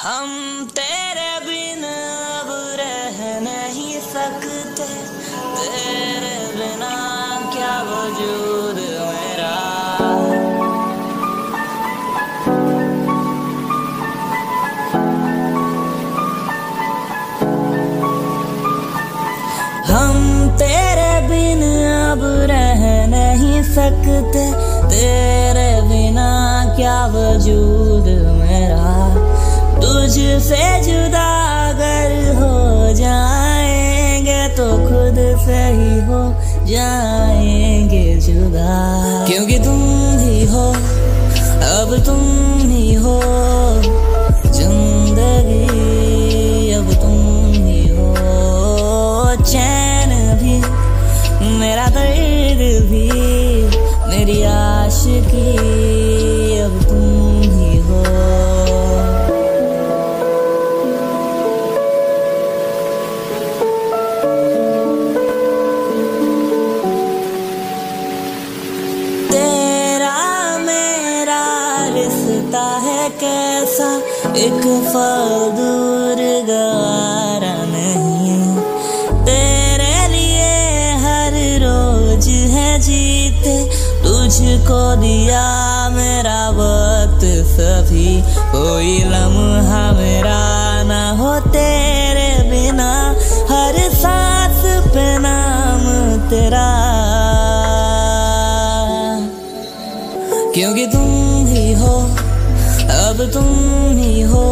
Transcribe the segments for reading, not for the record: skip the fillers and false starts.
हम तेरे बिन अब रह नहीं सकते, तेरे बिना क्या वजूद मेरा। हम तेरे बिन अब रह नहीं सकते, तेरे बिना क्या वजूद मेरा। तुझसे जुदा अगर हो जाएंगे तो खुद से ही हो जाएंगे जुदा। क्योंकि तुम ही हो, अब तुम ही हो जिंदगी, अब तुम ही हो चैन भी, मेरा दर्द भी, मेरी आशिकी, अब तुम ही हो। रिश्ता है कैसा, एक पल दूर गवारा नहीं। तेरे लिए हर रोज है जीते, तुझको दिया मेरा वक्त सभी। कोई लम्हा मेरा ना हो तेरे बिना, हर सांस पे नाम तेरा। क्योंकि तुम ही हो, अब तुम ही हो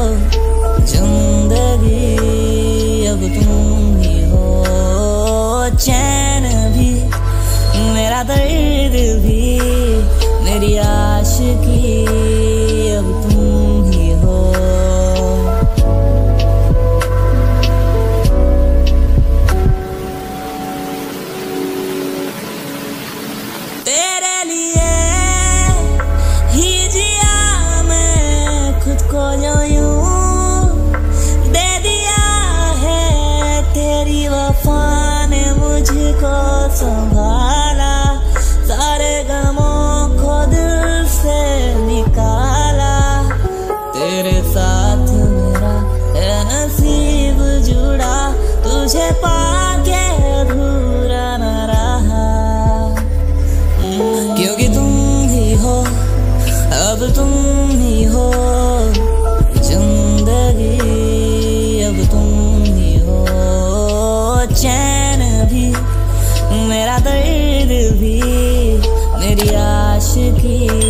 जिंदगी, अब तुम ही हो चैन भी, मेरा दर्द भी, मेरी आशिकी, अब तुम ही हो। तेरे लिए को जो यूं दे दिया है, तेरी वफा ने मुझको संभाला। सारे गमों को दिल से निकाला, तेरे साथ मेरा है नसीब जुड़ा, तुझे पाके अधूरा न रहा। क्योंकि तुम ही हो, अब तुम ही हो जिंदगी, अब तुम ही हो चैन भी, मेरा दर्द भी, मेरी आशिकी।